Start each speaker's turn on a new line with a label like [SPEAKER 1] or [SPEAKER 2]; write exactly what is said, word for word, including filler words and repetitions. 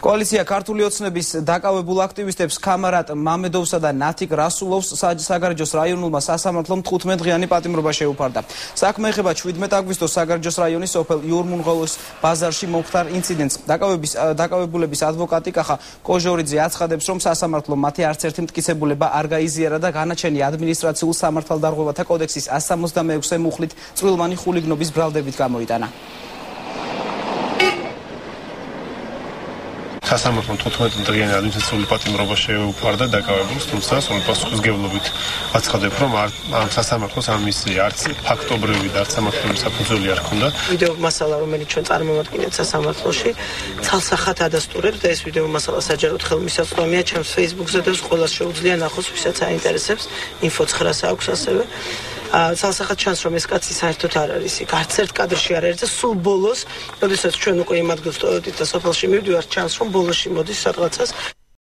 [SPEAKER 1] Koalitsия ქართული ოცნების დაკავებულ აქტივისტებს Kamarat Mamedovsა და Natik Rasulovs საგარეჯოს რაიონულმა სასამართლომ თხუთმეტ-დღიანი პატიმრობა შეუფარდა. Საქმე ეხება შვიდმეტ აგვისტოს საგარეჯოს რაიონის სოფელ იურმუნღოლოს ბაზარში მომხდარ ინციდენტს. დაკავების დაკავებულების ადვოკატი კახა კოჟორიძე აცხადებს, რომ სასამართლომ მათი არც ერთი მტკიცებულება არ გაიზიარა და განაჩენი ადმინისტრაციულ სამართალდარღვევათა კოდექსის one sixty-six მუხლით წვრილმანი ხულიგნობის ბრალდებით გამოიტანა.
[SPEAKER 2] სასამართლომ თხუთმეტ-დღიანი ადმინისტრაციული პატიმრობა შეუფარდა დაკავებულს, თუმცა სრული პასუხისმგებლობით აცხადებ, რომ ამ სასამართლოს ამ მისია არც ფაქტობრივი და არც სამართლებრივი საფუძველი არ ჰქონდა.
[SPEAKER 3] ვიდეო მასალა, რომელიც ჩვენ წარმოვადგინეთ სასამართლოში, ცალსახად ადასტურებს და ეს ვიდეო მასალა საჯაროდ ხელმისაწვდომია ჩემს Facebook-ზე და ყველას შეუძლია ნახოს, ვისაც აინტერესებს. info nine აქვს ასევე. ცალსახად ჩანს, რომ ეს კაცი საერთოდ არ არის იქ. არც ერთ კადრში არ არის და სულ ბოლოს, როდესაც ჩვენ უკვე იმ ადგილს ტოვებდით და სოფელში მივდივართ, ჩანს, რომ ბოლოში მოდის სადღაცას.